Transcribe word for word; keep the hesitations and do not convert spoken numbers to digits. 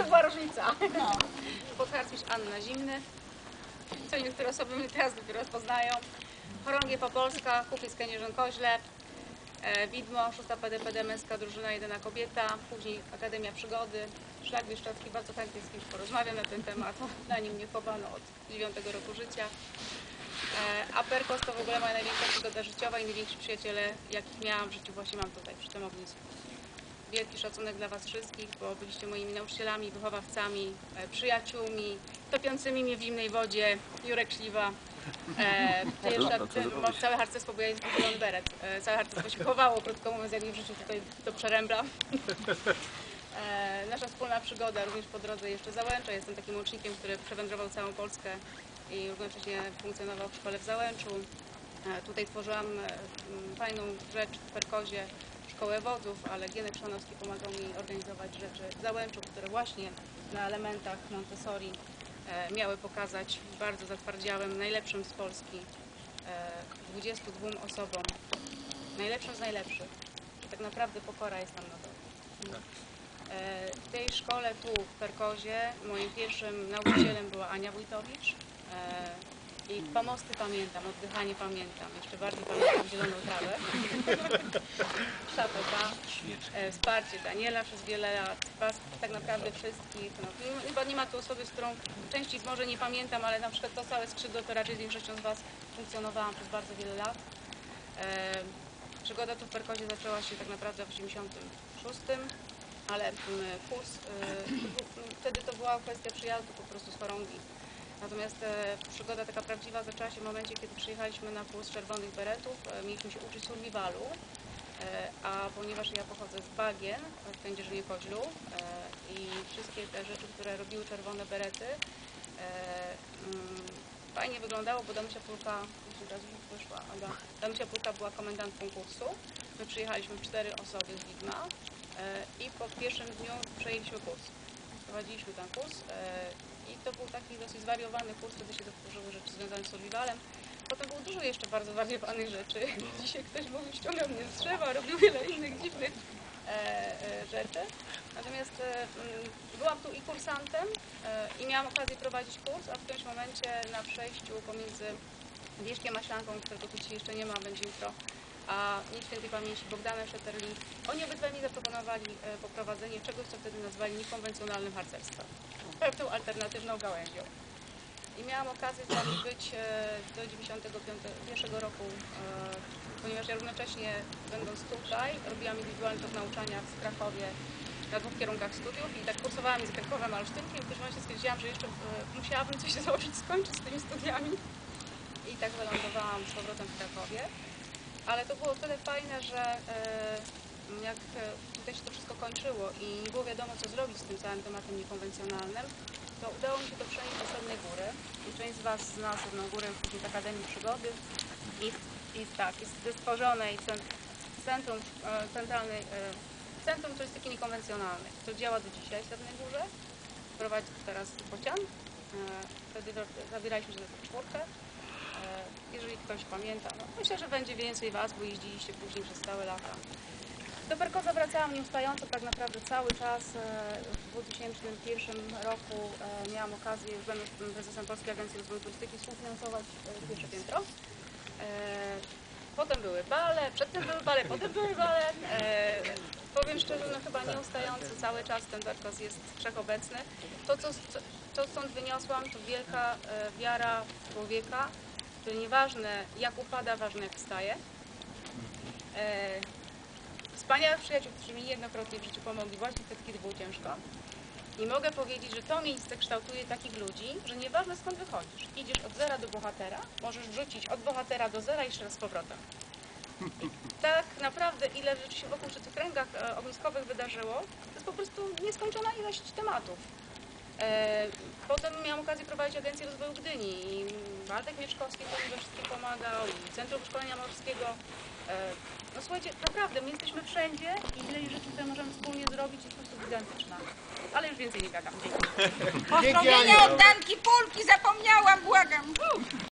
była różnica. No. Podharcmistrz Anna Zimny, co niektóre osoby mnie teraz dopiero poznają. Chorągiew Opolska, Kukiz Kędzierzyn-Koźle, e, Widmo, szósta P D P D Męska Drużyna, Jedyna Kobieta, później Akademia Przygody, Szlak Bieszczadzki, bardzo chętnie z kimś porozmawiam na ten temat, na nim nie chowano od dziewiątego roku życia. E, a Perkos to w ogóle moja największa przygoda życiowa i najwięksi przyjaciele, jakich miałam w życiu, właśnie mam tutaj przy tym ognisku. Wielki szacunek dla Was wszystkich, bo byliście moimi nauczycielami, wychowawcami, e, przyjaciółmi, topiącymi mnie w zimnej wodzie. Jurek Śliwa. E, jeszcze, no, całe harcerstwo, bo ja jestem zielony beret. E, całe harcerstwo się chowało, krótko mówiąc, jak mnie w życiu tutaj do Przerębla. E, nasza wspólna przygoda również po drodze jeszcze Załęcza. Jestem takim łącznikiem, który przewędrował całą Polskę i równocześnie funkcjonował w szkole w Załęczu. E, tutaj tworzyłam e, fajną rzecz w Perkozie, szkołę wodzów, ale Gienek Szanowski pomagał mi organizować rzeczy w Załęczu, które właśnie na elementach Montessori e, miały pokazać bardzo zatwardziałym, najlepszym z Polski e, dwudziestu dwóm osobom, najlepszym z najlepszych. I tak naprawdę pokora jest tam na to. E, w tej szkole tu w Perkozie moim pierwszym nauczycielem była Ania Wójtowicz. E, I pomosty pamiętam, oddychanie pamiętam, jeszcze bardziej pamiętam zieloną trawę. Szapeka, e, wsparcie Daniela przez wiele lat, was tak naprawdę wszystkich. No, chyba nie ma tu osoby, z którą części może nie pamiętam, ale na przykład to całe skrzydło to raczej z większością z Was funkcjonowałam przez bardzo wiele lat. E, przygoda tu w Perkozie zaczęła się tak naprawdę w osiemdziesiątym szóstym, ale kurs, e, wtedy to była kwestia przyjazdu po prostu z Chorągwi. Natomiast e, przygoda taka prawdziwa zaczęła się w momencie, kiedy przyjechaliśmy na kurs Czerwonych Beretów. E, mieliśmy się uczyć survivalu, e, a ponieważ ja pochodzę z Bagien w Kędzierzynie-Koźlu e, i wszystkie te rzeczy, które robiły Czerwone Berety, e, mm, fajnie wyglądało, bo Danusia Pulka, już teraz już wyszła, Aga, Danusia Pulka była komendantką kursu. My przyjechaliśmy cztery osoby z Widma e, i po pierwszym dniu przejęliśmy kurs. Prowadziliśmy ten kurs. E, I to był taki dosyć zwariowany kurs, wtedy się dotworzyły rzeczy związane z survivalem. Potem było dużo jeszcze bardzo zwariowanych rzeczy. Dzisiaj ktoś mówił, ściągał mnie z drzewa, robił wiele innych dziwnych e, e, rzeczy. Natomiast e, m, byłam tu i kursantem e, i miałam okazję prowadzić kurs, a w którymś momencie na przejściu pomiędzy Wierzchem Maślanką, którego tu dzisiaj jeszcze nie ma, będzie jutro, a nie świętej pamięci Bogdanem Szetterli, oni obydwaj mi zaproponowali e, poprowadzenie czegoś, co wtedy nazwali niekonwencjonalnym harcerstwem. Pewną alternatywną gałęzią. I miałam okazję z nami być e, do dziewięćdziesiątego pierwszego roku, e, ponieważ ja równocześnie, będąc tutaj, robiłam indywidualny tok nauczania w Krakowie na dwóch kierunkach studiów i tak kursowałam między Krakowem a Olsztynkiem. W pewnym momencie stwierdziłam, że jeszcze e, musiałabym coś zrobić, skończyć z tymi studiami. I tak wylądowałam z powrotem w Krakowie. Ale to było tyle fajne, że e, jak tutaj się to wszystko kończyło i nie było wiadomo, co zrobić z tym całym tematem niekonwencjonalnym, to udało mi się to przenieść do Sodnej Góry. I część z Was zna Sodną Górę z Akademii Przygody. I, i tak, jest stworzone i centrum, e, centralnej, e, centrum turystyki niekonwencjonalnej, które działa do dzisiaj w Sodnej Górze. Prowadzi teraz Bocian. E, wtedy zabieraliśmy się za tę czwórkę. Jeżeli ktoś pamięta, no myślę, że będzie więcej Was, bo jeździliście później przez całe lata. Do Perkoza wracałam nieustająco tak naprawdę cały czas. W dwa tysiące pierwszym roku miałam okazję, już będąc prezesem Polskiej Agencji Rozwoju Turystyki, współfinansować pierwsze piętro. Potem były bale, przedtem były bale, potem były bale. Powiem szczerze, no chyba nieustający cały czas ten Perkoz jest wszechobecny. To, co, co stąd wyniosłam, to wielka wiara w człowieka, który nieważne jak upada, ważne jak wstaje. E, wspaniałych przyjaciół, którzy mi jednokrotnie w życiu pomogli właśnie wtedy, kiedy było ciężko. I mogę powiedzieć, że to miejsce kształtuje takich ludzi, że nieważne skąd wychodzisz, idziesz od zera do bohatera, możesz wrzucić od bohatera do zera i jeszcze raz z powrotem. I tak naprawdę ile rzeczy się wokół przy tych kręgach e, ogniskowych wydarzyło, to jest po prostu nieskończona ilość tematów. E, potem miałam okazję prowadzić Agencję Rozwoju Gdyni i Waldek Mieczkowski to mi we wszystkim pomagał i Centrum Szkolenia Morskiego. E, no słuchajcie, naprawdę, my jesteśmy wszędzie i ile rzeczy, które możemy wspólnie zrobić jest po prostu gigantyczna. Ale już więcej nie gadam. Dzięki. Pozdrowienia od Danki Pulki, zapomniałam, błagam.